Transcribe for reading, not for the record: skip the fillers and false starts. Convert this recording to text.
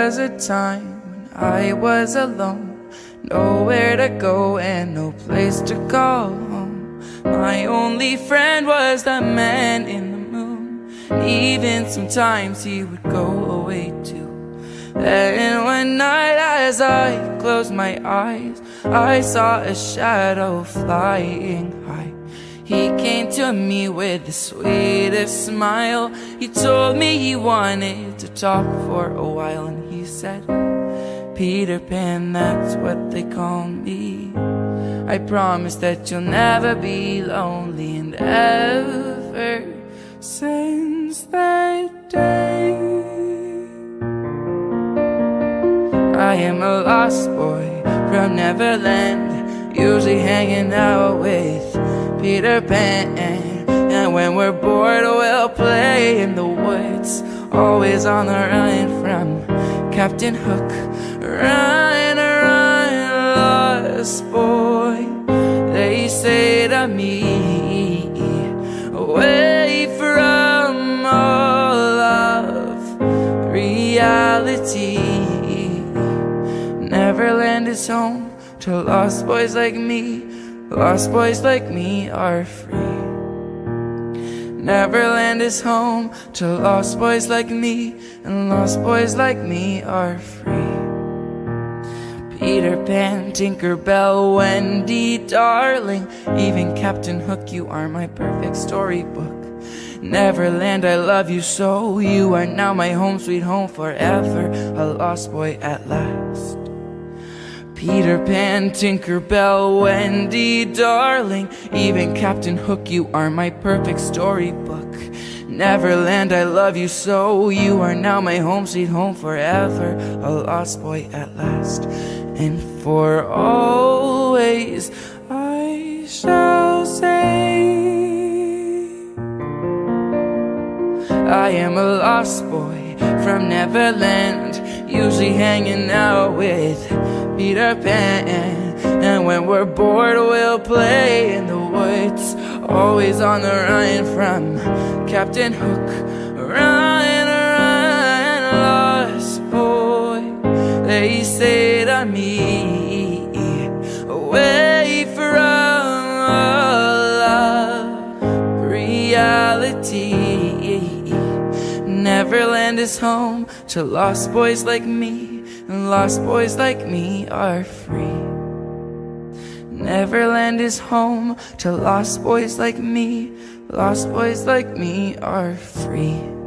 was a time when I was alone, nowhere to go and no place to call home. My only friend was the man in the moon, and even sometimes he would go away too. Then one night as I closed my eyes, I saw a shadow flying high. He came to me with the sweetest smile. He told me he wanted to talk for a while, and he said, Peter Pan, that's what they call me. I promise that you'll never be lonely. And ever since that day, I am a lost boy from Neverland, usually hanging out with Peter Pan. And when we're bored, we'll play in the woods, always on the run from Captain Hook. Run, run, lost boy, they say to me, away from all of reality. Neverland is home to lost boys like me. Lost boys like me are free. Neverland is home to lost boys like me, and lost boys like me are free. Peter Pan, Tinker Bell, Wendy, darling, even Captain Hook, you are my perfect storybook. Neverland, I love you so. You are now my home, sweet home forever, a lost boy at last. Peter Pan, Tinker Bell, Wendy, darling, even Captain Hook, you are my perfect storybook. Neverland, I love you so. You are now my home, sweet home forever, a lost boy at last. And for always I shall say, I am a lost boy from Neverland, usually hanging out with Peter Pan. And when we're bored, we'll play in the woods, always on the run from Captain Hook. Run, run, lost boy, they say to me, away from all of reality. Neverland is home to lost boys like me, and lost boys like me are free. Neverland is home to lost boys like me. Lost boys like me are free.